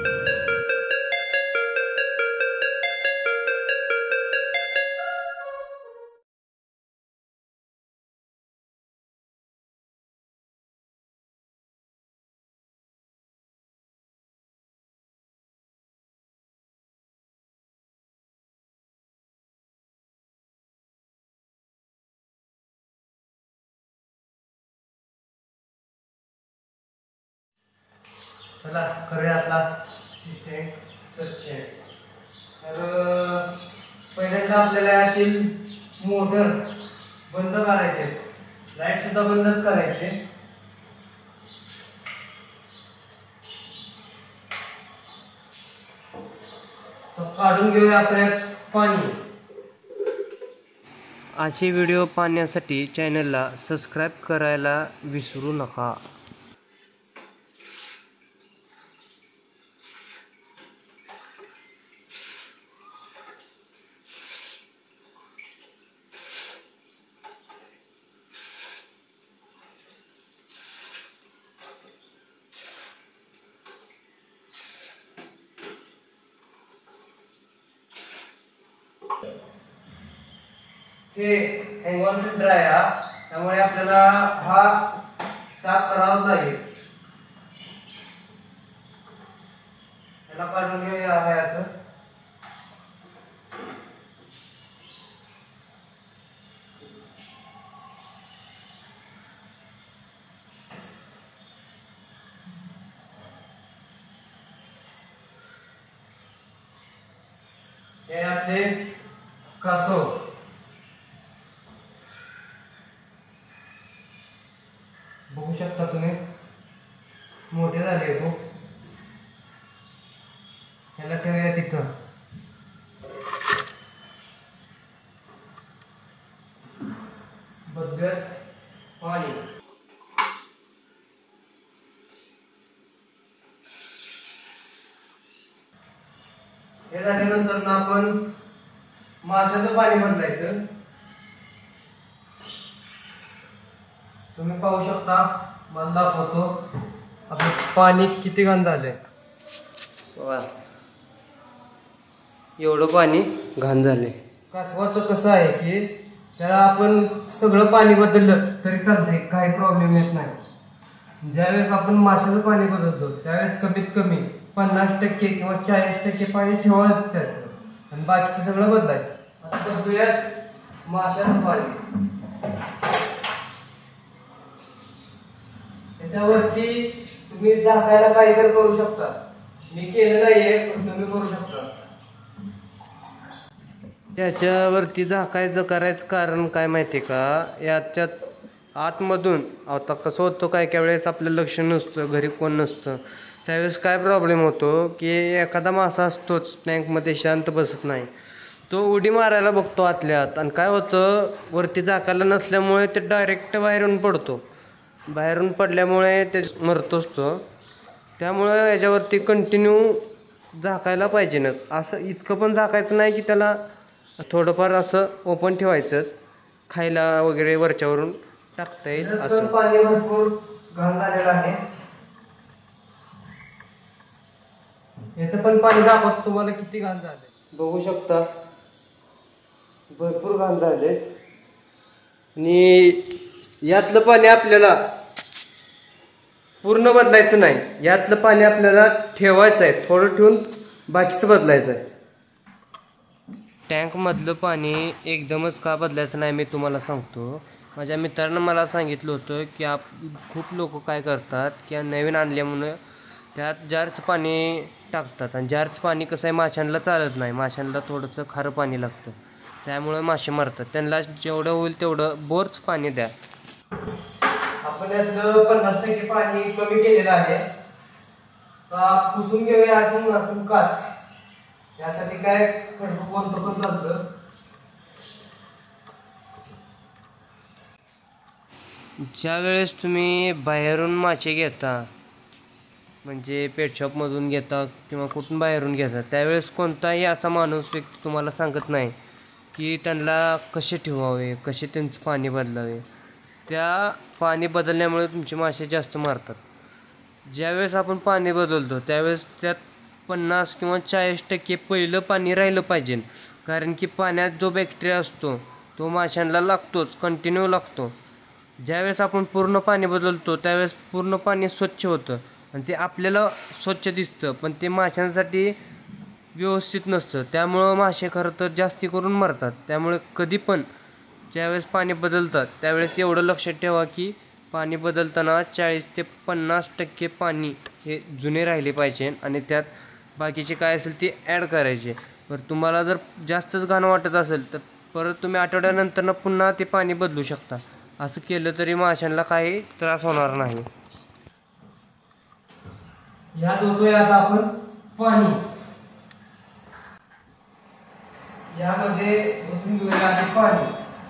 चला करूया आता टँक स्वच्छ. तर पहिल्यांदा आपल्याला यातील मोटर बंद करायचे, लाईट सुद्धा बंदच करायचे. तर काढून घेऊया आपल्या पाणी. असे व्हिडिओ पाहण्यासाठी चॅनलला सबस्क्राईब करायला विसरू नका. हे हँगऑन फिल्टर आहे हा, त्यामुळे आपल्याला हा साफ करावा लागेल. त्याला काढून घेऊया ह्याचं. हे आपले कासव बघू शकता तुम्ही, मोठे झाले खूप. ह्याला ठेवूया तिथं. बघत पाणी. हे झाल्यानंतर ना आपण माशाचं पाणी बदलायचं. तुम्ही पाहू शकता, मला दाखवतो आपलं पाणी किती घाण झालंय. एवढं पाणी घाण झालंय. कासवाचं कसं आहे की त्याला आपण सगळं पाणी बदललं तरी चालतंय, काही प्रॉब्लेम येत नाही. ज्यावेळेस आपण माशाचं पाणी बदलतो त्यावेळेस कमीत कमी 50% किंवा 40% पाणी ठेवायचं त्यात आणि बाकीचं सगळं बदलायचं. आता बघूयात माशाचं पाणी. त्याच्यावरती तुम्ही झाकायला काही तर करू शकता. मी केलं नाहीये पण तुम्ही करू शकता. त्याच्यावरती झाकायचं करायचं कारण काय माहितीये का, याच्यात आतमधून आता कसं होतं काय काय वेळेस आपलं लक्ष नसतं, घरी कोण नसतं, त्यावेळेस काय प्रॉब्लेम होतो की एखादा मासा असतोच टँकमध्ये शांत बसत नाही, तो उडी मारायला बघतो आतल्या आत आणि काय होतं वरती झाकायला नसल्यामुळे ते डायरेक्ट बाहेरून पडतो. बाहेरून पडल्यामुळे ते मरतोच तो. त्यामुळे याच्यावरती कंटिन्यू झाकायला पाहिजे ना. असं इतकं पण झाकायचं नाही की त्याला थोडंफार असं ओपन ठेवायचं, खायला वगैरे वरच्यावरून टाकता येईल असं. पाणी भरपूर घाण झालेलं आहे. याचं पण पाणी दाखवत तुम्हाला किती घाण झाले. बघू शकता भरपूर घाण झाले. आणि यातलं पाणी आपल्याला पूर्ण बदलायचं नाही, यातलं पाणी आपल्याला ठेवायचं आहे, थोडं ठेवून बाकीचं बदलायचं आहे. टँक मधलं पाणी एकदमच का बदलायचं नाही मी तुम्हाला सांगतो. माझ्या मित्रानं मला सांगितलं होतं की खूप लोक काय करतात की नवीन आणल्यामुळं त्यात जारचं पाणी टाकतात आणि जारचं पाणी कसं आहे माशांना चालत नाही, माशांना थोडंसं खारं पाणी लागतं, त्यामुळे मासे मरतात. त्यांना जेवढं होईल तेवढं बोरचं पाणी द्या. आपण यातलं 50% पाणी कमी केलेलं आहे. पुसून घेऊया आतून काच. यासाठी काय खडकं कोणतं पण चालतं. ज्या वेळेस तुम्ही बाहेरून मासे घेता, म्हणजे पेट शॉपमधून घेता किंवा कुठून बाहेरून घेता, त्यावेळेस कोणताही असा माणूस व्यक्ती तुम्हाला सांगत नाही की त्यांना कसे ठेवावे, कसे त्यांचं पाणी बदलावे. त्या पाणी बदलल्यामुळे तुमचे मासे जास्त मारतात. ज्यावेळेस आपण पाणी बदलतो त्यावेळेस त्यात 50 किंवा 40% पहिलं पाणी राहिलं पाहिजे. कारण की पाण्यात जो बॅक्टेरिया असतो तो माशांना लागतोच, कंटिन्यू लागतो. ज्यावेळेस आपण पूर्ण पाणी बदलतो त्यावेळेस पूर्ण पाणी स्वच्छ होतं आणि ते आपल्याला स्वच्छ दिसतं, पण ते माशांसाठी व्यवस्थित नसतं. त्यामुळं मासे खरं तर जास्ती करून मरतात. त्यामुळे कधी पण ज्यावेळेस पाणी बदलतात त्यावेळेस एवढं लक्षात ठेवा की पाणी बदलताना 40 ते 50% पाणी हे जुने राहिले पाहिजे आणि त्यात बाकीचे काय असेल ते ॲड करायचे. बरं, तुम्हाला जर जास्तच घाण वाटत असेल तर परत तुम्ही आठवड्यानंतर पुन्हा ते पाणी बदलू शकता. असं केलं तरी माशांना काही त्रास होणार नाही. यात होतोय आता आपण पाणी. यामध्ये ओतून घेऊया आधी पाणी.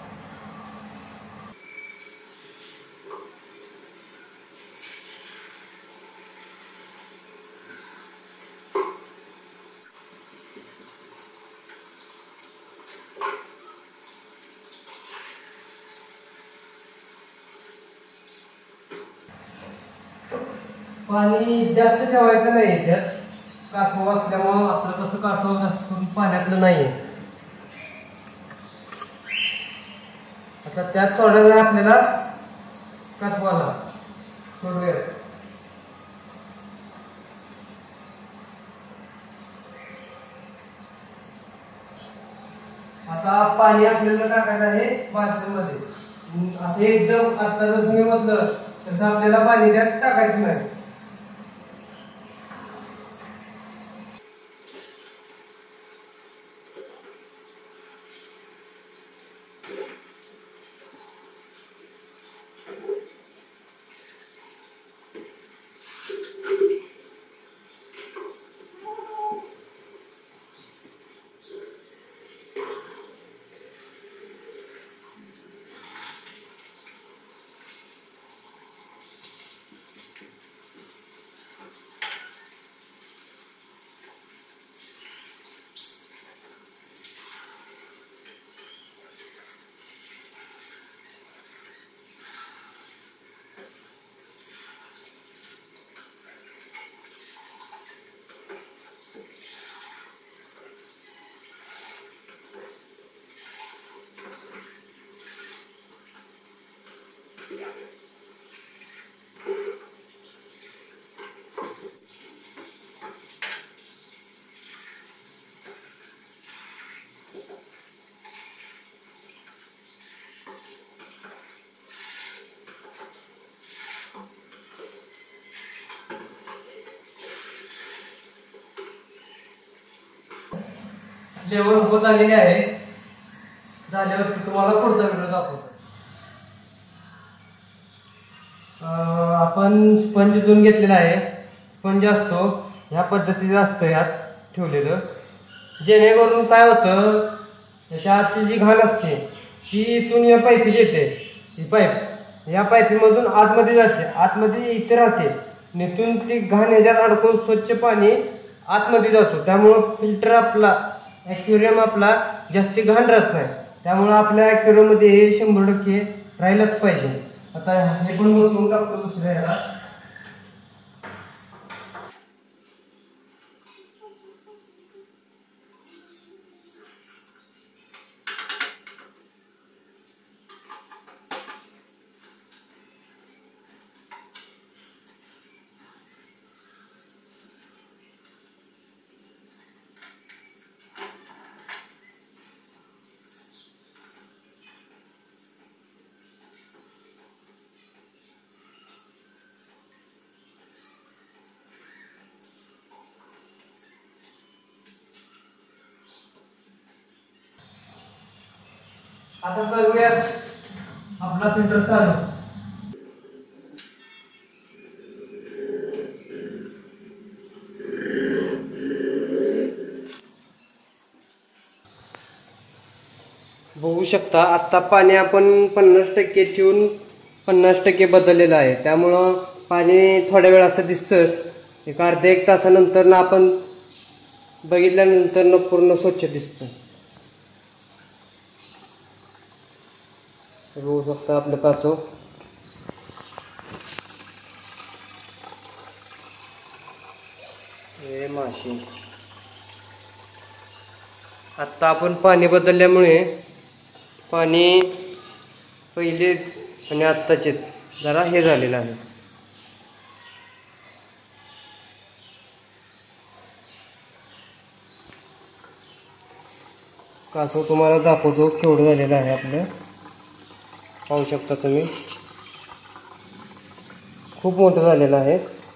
पाणी जास्त ठेवायचं नाही, त्यात कासव असल्यामुळं आपलं कसं कासव जास्त करून पाण्यातलं नाहीये. आता त्यात सोडायला आपल्याला कासवाला सोडूया. आता पाणी आपल्याला टाकायचं आहे बादलीमध्ये. असं एकदम आता जसं मी म्हटलं तसं आपल्याला पाणी त्यात टाकायचं नाही. लेवल होत आलेली आहे. झाल्यावरती तुम्हाला पुढचा व्हिडिओ दाखवतो. आपण स्पंज इथून घेतलेला आहे. स्पंज असतो ह्या पद्धतीचं असतं यात ठेवलेलं, जेणेकरून काय होतं त्याच्या आतची जी घाण असते ती इथून या पाईपी येते. ही पाईप या पाईपीमधून आतमध्ये जाते, आतमध्ये इथे राहते. इथून ती घाण ह्याच्यात अडकून स्वच्छ पाणी आतमध्ये जातो. त्यामुळं फिल्टर आपला ॲक्वेरियम आपला जास्ती घाण राहत नाही. त्यामुळं आपल्या ॲक्वेरियममध्ये हे 100% राहिलंच पाहिजे. आता हे पण बसवून टाकतो दुसऱ्या ह्याला. आता करूयात आपला फिल्टर चालू. बघू शकता आता पाणी आपण 50% ठेवून 50% बदललेलं आहे. त्यामुळं पाणी थोड्या वेळाचं दिसतंच. एक अर्ध्या एक तासानंतर ना आपण बघितल्यानंतर ना पूर्ण स्वच्छ दिसतं. बघू शकता आपलं कासव. हे माशी. आत्ता आपण पाणी बदलल्यामुळे पाणी पहिले आणि आत्ताचे जरा हे झालेलं आहे. कासव तुम्हाला दाखवतो केवढं झालेलं आहे आपलं. पाहू शकता तुम्ही, खूप मोठं झालेलं आहे.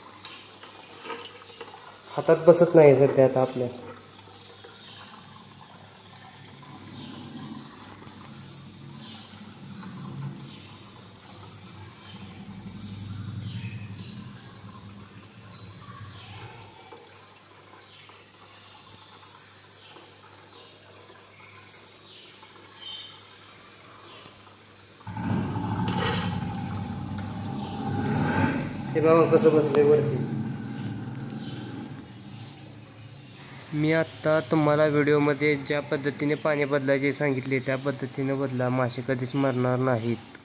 हातात बसत नाही सध्या आता आपल्या. हे बघा कसं बसलंय वरती. मी आत्ता तुम्हाला व्हिडिओमध्ये ज्या पद्धतीने पाणी बदलायचे सांगितले त्या पद्धतीने बदला, मासे कधीच मरणार नाहीत.